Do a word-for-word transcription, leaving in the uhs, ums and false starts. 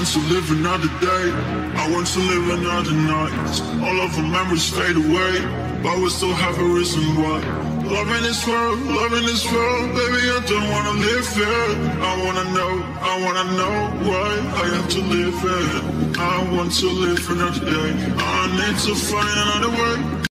want to live another day. I want to live another night. All of the memories fade away, but we still have a reason why. Love in this world, love in this world, baby, I don't wanna live it. I wanna know, I wanna know why I have to live it. I want to live another day. I need to find another way.